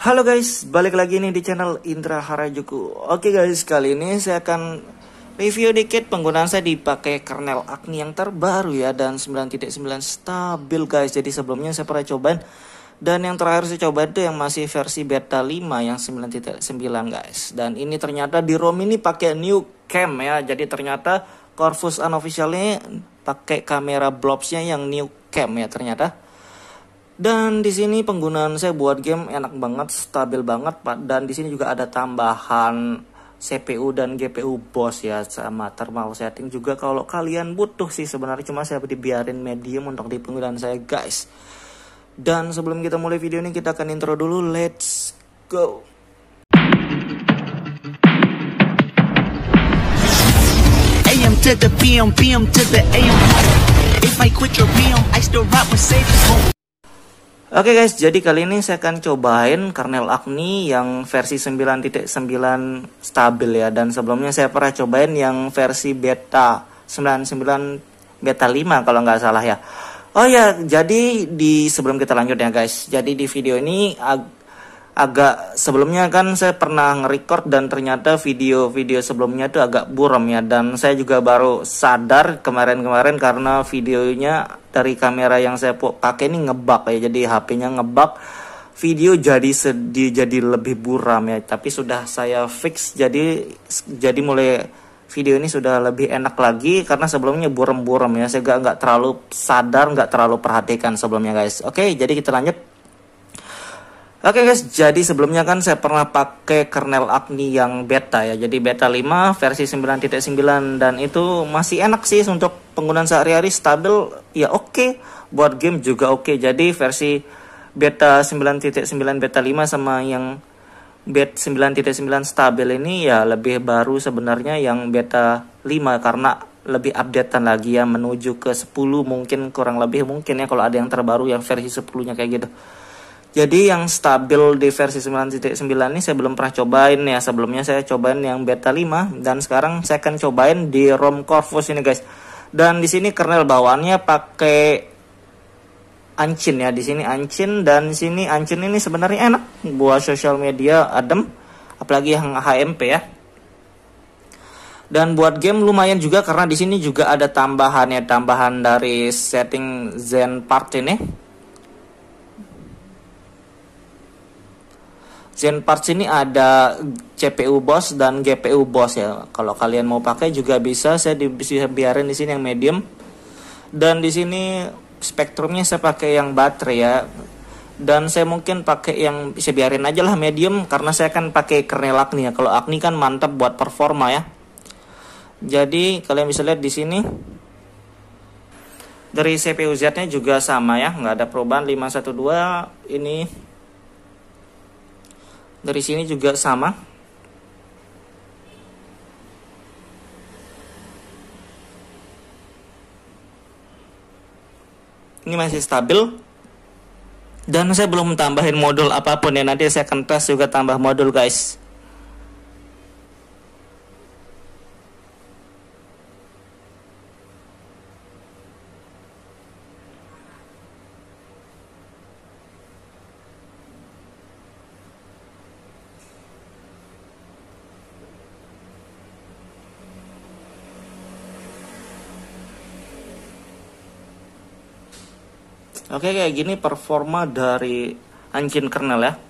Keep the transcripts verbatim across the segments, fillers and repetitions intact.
Halo guys, balik lagi nih di channel Indra Harajuku. Oke guys, kali ini saya akan review dikit penggunaan saya dipakai kernel Agni yang terbaru ya, dan sembilan titik sembilan stabil guys. Jadi sebelumnya saya pernah cobain, dan yang terakhir saya coba itu yang masih versi beta lima yang sembilan titik sembilan guys. Dan ini ternyata di ROM ini pakai new cam ya. Jadi ternyata Corvus unofficialnya pakai kamera blobsnya yang new cam ya ternyata. Dan di sini penggunaan saya buat game enak banget, stabil banget, Pak. Dan di sini juga ada tambahan C P U dan G P U BOS ya, sama thermal setting juga kalau kalian butuh sih sebenarnya, cuma saya dibiarin medium untuk di penggunaan saya guys. Dan sebelum kita mulai video ini, kita akan intro dulu. Let's go. A M to the P M, P M to the A M. If I quit your P M, I still rock with Sage's home. Oke guys, jadi kali ini saya akan cobain kernel Agni yang versi sembilan titik sembilan stabil ya. Dan sebelumnya saya pernah cobain yang versi beta sembilan puluh sembilan beta lima kalau nggak salah ya. Oh ya, jadi di sebelum kita lanjut ya guys, jadi di video ini ag agak sebelumnya kan saya pernah nge-record dan ternyata video-video sebelumnya itu agak buram ya. Dan saya juga baru sadar kemarin-kemarin karena videonya dari kamera yang saya pakai ini ngebug ya. Jadi H P-nya ngebug, video jadi sedih, jadi lebih buram ya. Tapi sudah saya fix, jadi jadi mulai video ini sudah lebih enak lagi karena sebelumnya buram-buram ya. Saya nggak terlalu sadar, nggak terlalu perhatikan sebelumnya guys. Oke, jadi kita lanjut. Oke guys, jadi sebelumnya kan saya pernah pakai kernel Agni yang beta ya. Jadi beta lima versi sembilan titik sembilan, dan itu masih enak sih untuk penggunaan sehari-hari, stabil ya, oke. Buat game juga oke. Jadi versi beta sembilan titik sembilan beta lima sama yang beta sembilan titik sembilan stabil ini ya lebih baru sebenarnya yang beta lima karena lebih updatean lagi ya, menuju ke sepuluh mungkin, kurang lebih mungkin ya kalau ada yang terbaru yang versi sepuluh-nya kayak gitu. Jadi yang stabil di versi sembilan titik sembilan ini saya belum pernah cobain ya. Sebelumnya saya cobain yang beta lima, dan sekarang saya akan cobain di ROM Corvus ini guys. Dan di sini kernel bawaannya pakai Ancin ya. Di sini Ancin, dan di sini Ancin ini sebenarnya enak buat sosial media, adem, apalagi yang H M P ya. Dan buat game lumayan juga karena di sini juga ada tambahan ya, tambahan dari setting Zen Part ini. Zen Parts ini ada C P U BOS dan G P U BOS ya. Kalau kalian mau pakai juga bisa, saya di, bisa biarin di sini yang medium. Dan di sini spektrumnya saya pakai yang baterai ya. Dan saya mungkin pakai yang bisa biarin aja lah medium karena saya kan pakai kernel Agni ya. Kalau Agni kan mantap buat performa ya. Jadi kalian bisa lihat di sini dari C P U Z-nya juga sama ya, nggak ada perubahan lima satu dua ini. Dari sini juga sama. Ini masih stabil. Dan saya belum tambahin modul apapun ya. Nanti saya akan tes juga tambah modul guys. Oke, kayak gini performa dari Ancin kernel ya.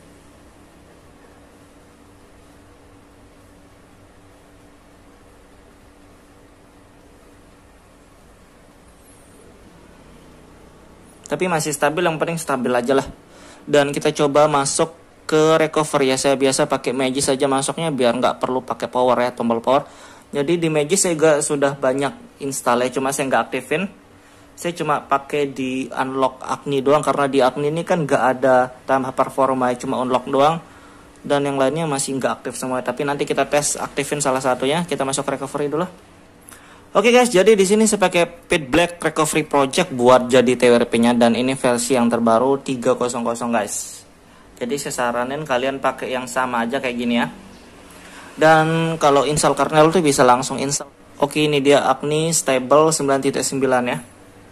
Tapi masih stabil, yang penting stabil aja lah. Dan kita coba masuk ke recovery ya. Saya biasa pakai Magis saja masuknya biar nggak perlu pakai power ya, tombol power. Jadi di Magis saya juga sudah banyak install ya, cuma saya nggak aktifin. Saya cuma pakai di unlock Agni doang karena di Agni ini kan nggak ada tambah performa, cuma unlock doang, dan yang lainnya masih nggak aktif semua. Tapi nanti kita tes aktifin salah satunya. Kita masuk recovery dulu. Oke guys, jadi di sini saya pakai Pit Black Recovery Project buat jadi T W R P-nya, dan ini versi yang terbaru tiga nol nol guys. Jadi saya saranin kalian pakai yang sama aja kayak gini ya. Dan kalau install kernel tuh bisa langsung install. Oke, ini dia Agni stable sembilan titik sembilan ya.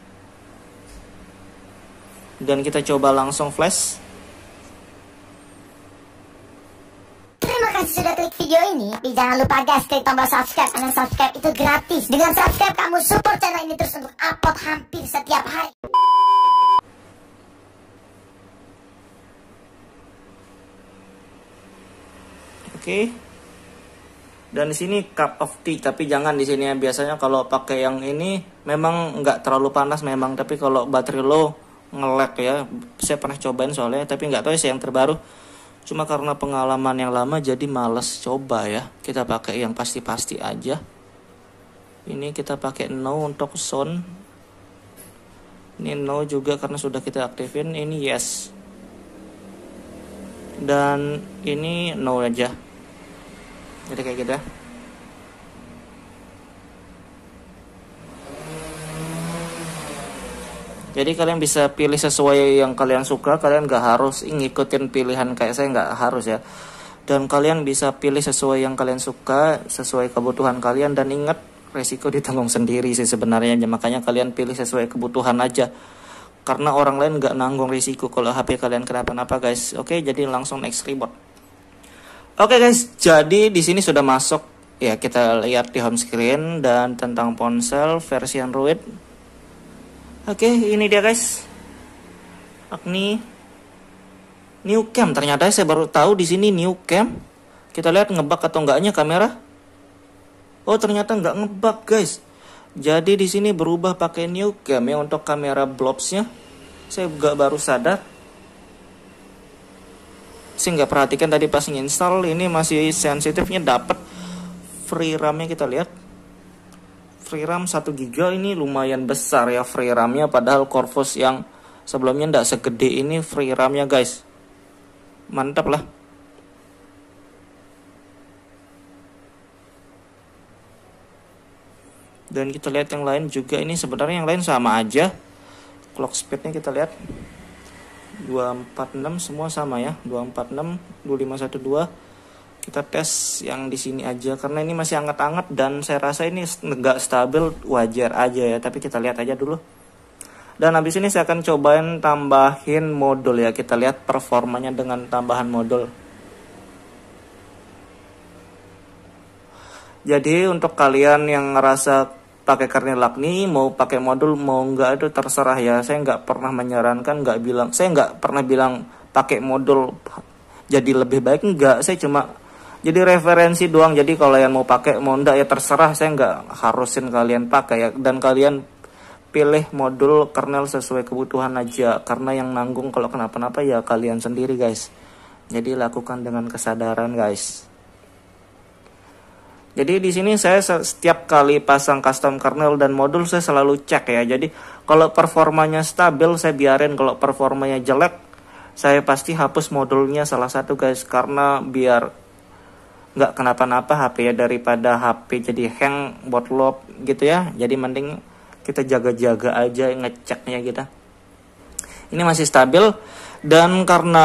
Dan kita coba langsung flash. kasih sudah klik video ini. Tapi jangan lupa guys, klik tombol subscribe. Karena subscribe itu gratis. Dengan subscribe kamu support channel ini terus untuk upload hampir setiap hari. Oke. Okay. Dan di sini cup of tea, tapi jangan di sini ya. Biasanya kalau pakai yang ini memang nggak terlalu panas memang, tapi kalau baterai low nge-lag ya. Saya pernah cobain soalnya, tapi nggak tahu sih yang terbaru. Cuma karena pengalaman yang lama jadi males coba ya. Kita pakai yang pasti-pasti aja. Ini kita pakai no untuk sound. Ini no juga karena sudah kita aktifin. Ini yes. Dan ini no aja. Jadi kayak gitu ya. Jadi kalian bisa pilih sesuai yang kalian suka. Kalian gak harus ngikutin pilihan kayak saya, gak harus ya. Dan kalian bisa pilih sesuai yang kalian suka, sesuai kebutuhan kalian. Dan ingat, resiko ditanggung sendiri sih sebenarnya. Makanya kalian pilih sesuai kebutuhan aja. Karena orang lain gak nanggung risiko kalau H P kalian kenapa-napa guys. Oke, jadi langsung next keyboard. Oke guys, jadi di sini sudah masuk ya, kita lihat di home screen dan tentang ponsel versi Android. Oke, ini dia guys. Agni New Cam, ternyata saya baru tahu di sini New Cam. Kita lihat ngebug atau enggaknya kamera. Oh, ternyata enggak ngebug guys. Jadi di sini berubah pakai New Cam ya untuk kamera blobsnya. Saya juga baru sadar. Saya nggak perhatikan tadi pas nginstall, ini masih sensitifnya dapat. Free RAM-nya kita lihat. Free RAM satu giga, ini lumayan besar ya free RAM-nya, padahal Corvus yang sebelumnya nggak segede ini free RAM-nya guys. Mantap lah. Dan kita lihat yang lain juga, ini sebenarnya yang lain sama aja. Clock speed-nya kita lihat. dua empat enam semua sama ya, dua empat enam, dua lima satu dua. Kita tes yang di sini aja karena ini masih hangat-hangat dan saya rasa ini nggak stabil, wajar aja ya, tapi kita lihat aja dulu. Dan habis ini saya akan cobain tambahin modul ya, kita lihat performanya dengan tambahan modul. Jadi untuk kalian yang ngerasa pakai kernel Agni mau pakai modul mau enggak itu terserah ya. Saya nggak pernah menyarankan, nggak bilang, saya nggak pernah bilang pakai modul jadi lebih baik, enggak. Saya cuma jadi referensi doang. Jadi kalau yang mau pakai mau enggak ya terserah, saya nggak harusin kalian pakai ya. Dan kalian pilih modul kernel sesuai kebutuhan aja, karena yang nanggung kalau kenapa-napa ya kalian sendiri guys. Jadi lakukan dengan kesadaran guys. Jadi di sini saya setiap kali pasang custom kernel dan modul saya selalu cek ya. Jadi kalau performanya stabil saya biarin, kalau performanya jelek saya pasti hapus modulnya salah satu guys, karena biar nggak kenapa-napa H P ya, daripada H P jadi hang, bootloop gitu ya. Jadi mending kita jaga-jaga aja ngeceknya kita. Ini masih stabil dan karena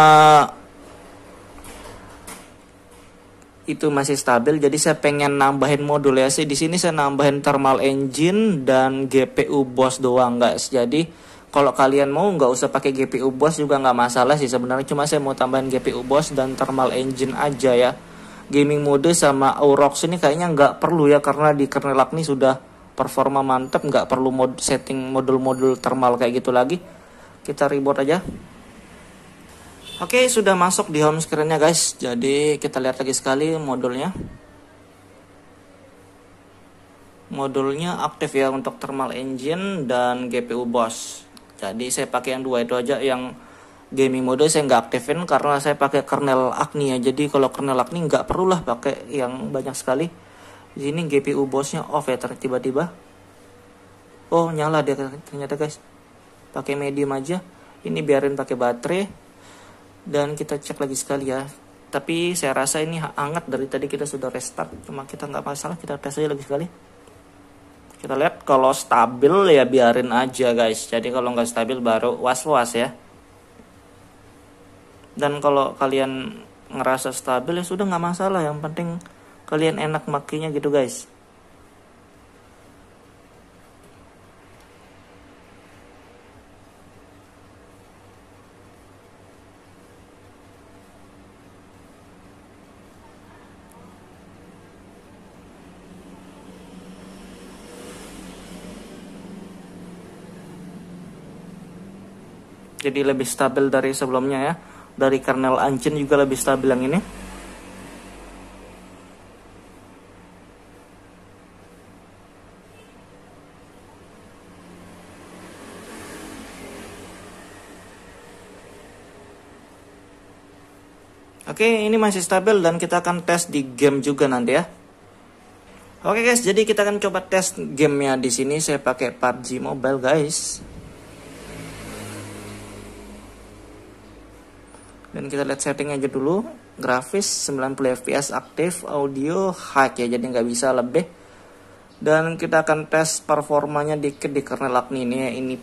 itu masih stabil, jadi saya pengen nambahin modul ya sih. Di sini saya nambahin thermal engine dan G P U BOS doang guys. Jadi kalau kalian mau nggak usah pakai G P U BOS juga nggak masalah sih sebenarnya. Cuma saya mau tambahin G P U BOS dan thermal engine aja ya. Gaming mode sama Aurox ini kayaknya nggak perlu ya, karena di kernel Agni sudah performa mantap, nggak perlu mod setting modul-modul thermal kayak gitu lagi. Kita reboot aja. Oke, sudah masuk di home screen-nya guys. Jadi kita lihat lagi sekali modulnya. Modulnya aktif ya untuk thermal engine dan G P U BOS. Jadi saya pakai yang dua itu aja. Yang gaming mode saya nggak aktifin karena saya pakai kernel Agni ya. Jadi kalau kernel Agni nggak perlu lah pakai yang banyak sekali. Di sini G P U BOS-nya off ya tiba-tiba. Oh, nyala dia ternyata guys. Pakai medium aja. Ini biarin pakai baterai. Dan kita cek lagi sekali ya. Tapi saya rasa ini hangat, dari tadi kita sudah restart. Cuma kita nggak masalah, kita tes aja lagi sekali. Kita lihat kalau stabil ya biarin aja guys. Jadi kalau nggak stabil baru was-was ya. Dan kalau kalian ngerasa stabil ya sudah nggak masalah. Yang penting kalian enak makainya gitu guys. Jadi lebih stabil dari sebelumnya ya. Dari kernel Anchen juga lebih stabil yang ini. Oke, ini masih stabil dan kita akan tes di game juga nanti ya. Oke guys, jadi kita akan coba tes gamenya di sini. Saya pakai P U B G Mobile guys. Dan kita lihat setting aja dulu. Grafis sembilan puluh F P S aktif, audio high ya, jadi nggak bisa lebih. Dan kita akan tes performanya dikit di kernel Agni ini ya. Ini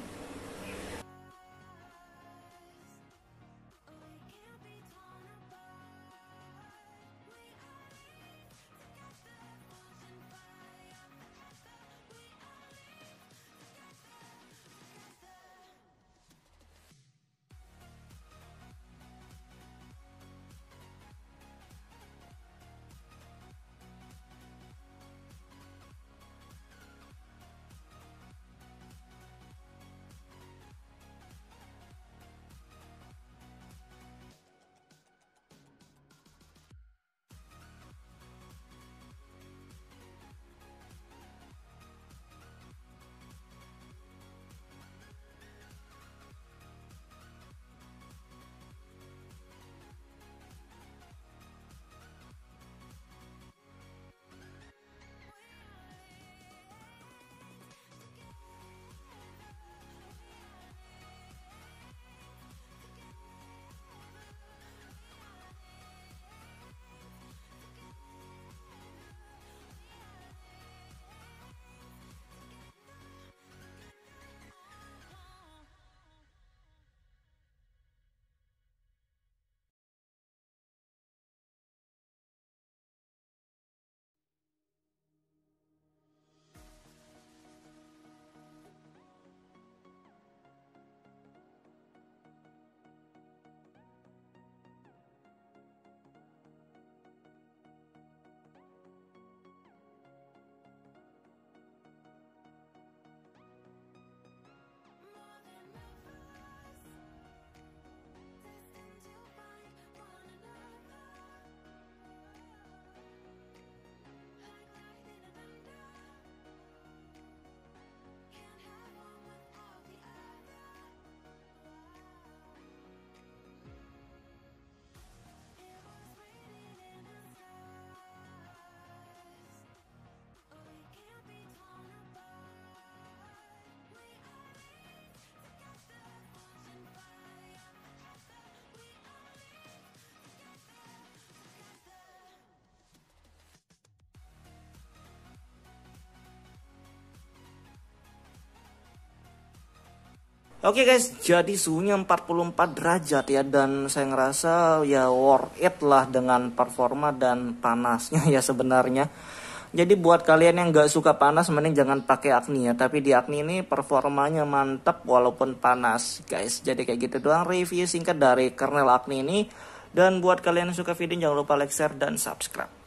Oke guys, jadi suhunya empat puluh empat derajat ya, dan saya ngerasa ya worth it lah dengan performa dan panasnya ya sebenarnya. Jadi buat kalian yang gak suka panas, mending jangan pakai Agni ya. Tapi di Agni ini performanya mantap walaupun panas guys. Jadi kayak gitu doang review singkat dari kernel Agni ini. Dan buat kalian yang suka video, jangan lupa like, share, dan subscribe.